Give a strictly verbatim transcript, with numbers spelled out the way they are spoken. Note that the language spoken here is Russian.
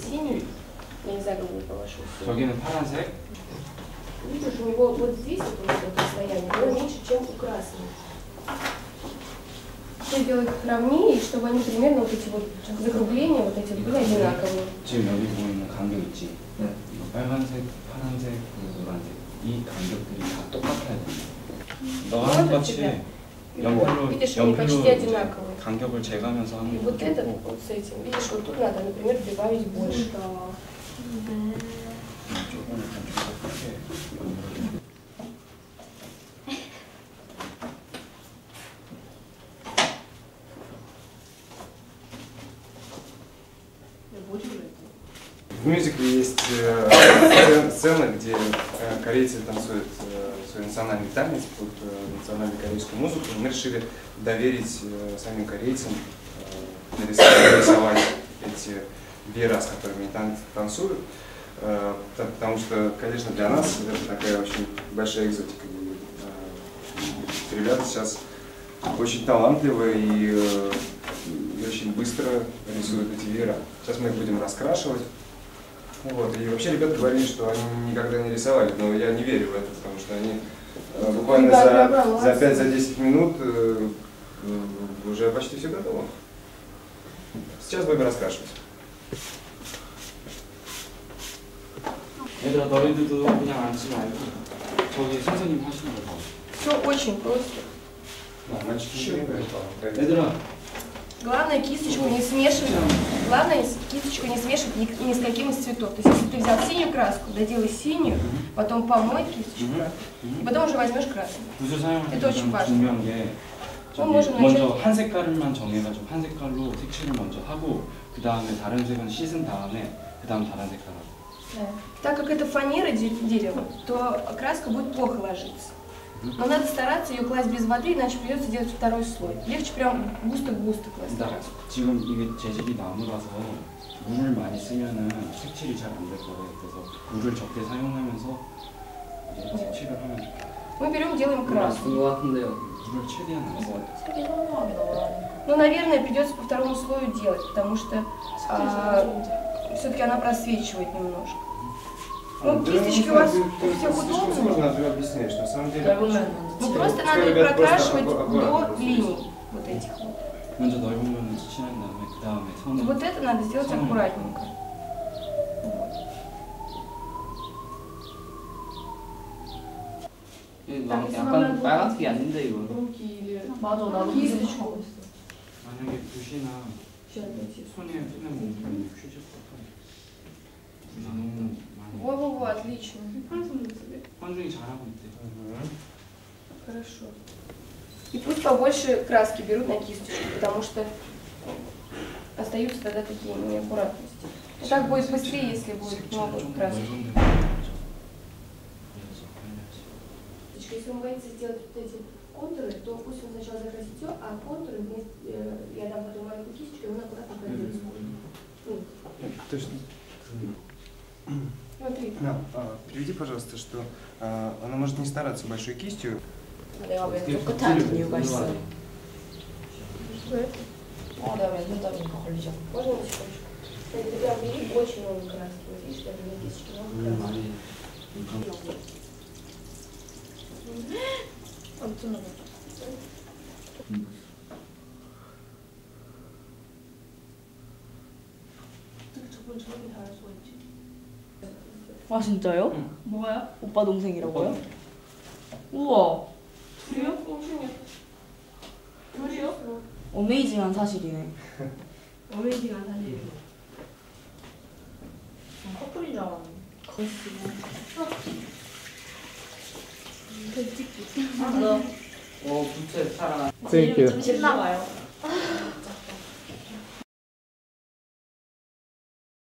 синий. Я не знаю, как будет по вашему. 저기는 파란색. Видишь, у него вот здесь вот, вот это расстояние, оно меньше, чем у красного. Все делать их ровнее, чтобы они примерно вот эти вот закругления, вот эти были одинаковые. 지금 여기 보이는 간격 있지? 네. 빨간색, 파란색, 노란색 이 간격들이 다 똑같아야 돼. 너가 똑같이 연필로 видишь, они почти одинаковые. 간격을 재가면서 하는 거. Вот этот вот с этим, видишь, вот тут надо, например, прибавить больше. 조금 약간 좀 크게 연결을. В мюзикле есть э, сцена, где э, корейцы танцуют э, свой национальный танец под э, национальную корейскую музыку. Мы решили доверить э, самим корейцам э, нарисовать, нарисовать эти веера, с которыми они тан танцуют. Э, потому что, конечно, для нас это такая очень большая экзотика. И, э, ребята сейчас очень талантливые и, э, и очень быстро рисуют эти веера. Сейчас мы их будем раскрашивать. Вот. И вообще ребята говорили, что они никогда не рисовали, но я не верю в это, потому что они э, буквально за, за пять-десять минут э, э, уже почти все готово. Сейчас будем раскрашивать. 얘들아 너희들도 그냥 앉지 말고 저기 선생님 하시는 거 봐. Все очень просто. 얘들아 Главное кисточку не смешивать. Главное кисточку не смешивать ни, ни с каким из цветов. То есть если ты взял синюю краску, доделай синюю, потом помой кисточку краску, и потом уже возьмешь красную. Это очень важно. 중요한 게 저기 먼저 한 색깔만 정해가지고 한 색깔로 색칠을 먼저 하고 그 다음에 다른 색은 씻은 다음에 그 다음 다른 색깔 하고. Да. Так как это фанера дерева, то краска будет плохо ложиться. Но надо стараться ее класть без воды, иначе придется делать второй слой. Легче прям густо-густо класть краску. 지금 이게 재질이 나무라서 물을 많이 쓰면은 색칠이 잘 안 될 거예요. 그래서 물을 적게 사용하면서 이제 색칠을 하면 돼요. Мы берем, делаем краску. 물을 최대한 안 써요. Ну, наверное, придется по второму слою делать, потому что а, все-таки она просвечивает немножко. Ну, кисточки у вас у всех удобные. Можно объяснять, что на самом деле... Ну, просто надо их прокрашивать до линий вот этих вот. 먼저 넓으면 칠한 다음에 그 다음에 선을. Вот это надо сделать аккуратненько. 막 약간 빨간색이 아닌데 이거. 맞아, 나도 кисточку. 만약에 붓이나 손에 쓰는 부분이 휴지 같아요. 너무 많이. Во-во-во, отлично. 환중이 잘하고 있대. Хорошо. И пусть побольше краски берут на кисточку, потому что остаются тогда такие неаккуратности. И так будет быстрее, если будет много краски. Если он боится сделать вот эти контуры, то пусть он сначала закрасит все, а контуры вместе, э, я дам потом маленькую кисточку, и он аккуратно пройдет. Точно. Смотри. Да, а, переведи, пожалуйста, что а, она может не стараться большой кистью. 내가 왼쪽 끝에 앉은 이유가 있어. 왜? 어, 내가 왼손 잡으니까 걸리죠. Можно на секундочку? Кстати, ты прям бери очень много краски. Вот видишь, я беру кисточки много краски. 엄청 나가. 어떻게 저걸 저렇게 잘할 수가 있지? 아 진짜요? 응. 뭐야? 오빠 동생이라고요? 우와. 둘이요? 꽁충이야. 둘이요? 어메이징한 사실이네. 어메이징한 사실이에요. 커플인 줄 알았네. 그 찍기. 아, 너. 오 부채 살아나. 좀 신나봐요.